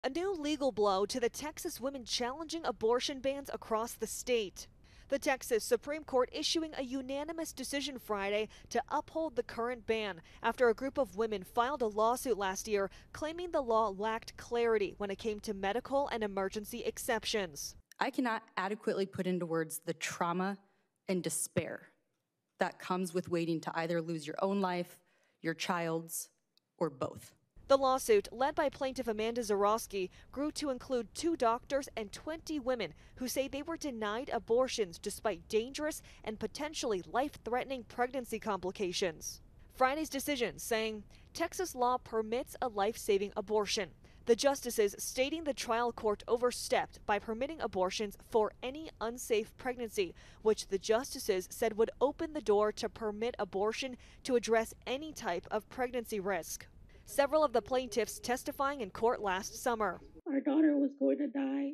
A new legal blow to the Texas women challenging abortion bans across the state. The Texas Supreme Court issuing a unanimous decision Friday to uphold the current ban after a group of women filed a lawsuit last year claiming the law lacked clarity when it came to medical and emergency exceptions. I cannot adequately put into words the trauma and despair that comes with waiting to either lose your own life, your child's, or both. The lawsuit, led by plaintiff Amanda Zarowski, grew to include 2 doctors and 20 women who say they were denied abortions despite dangerous and potentially life-threatening pregnancy complications. Friday's decision saying Texas law permits a life-saving abortion. The justices stating the trial court overstepped by permitting abortions for any unsafe pregnancy, which the justices said would open the door to permit abortion to address any type of pregnancy risk. Several of the plaintiffs testifying in court last summer. Our daughter was going to die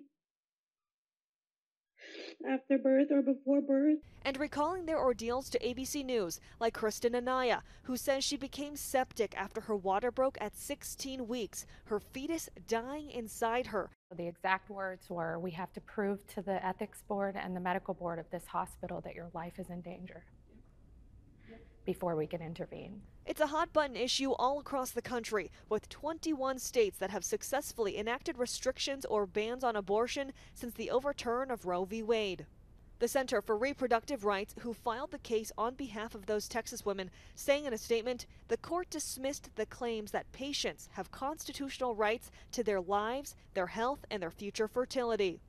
after birth or before birth. And recalling their ordeals to ABC News, like Kristen Anaya, who says she became septic after her water broke at 16 weeks, her fetus dying inside her. The exact words were, "We have to prove to the ethics board and the medical board of this hospital that your life is in danger before we can intervene." It's a hot button issue all across the country, with 21 states that have successfully enacted restrictions or bans on abortion since the overturn of Roe v. Wade. The Center for Reproductive Rights, who filed the case on behalf of those Texas women, saying in a statement, the court dismissed the claims that patients have constitutional rights to their lives, their health, and their future fertility.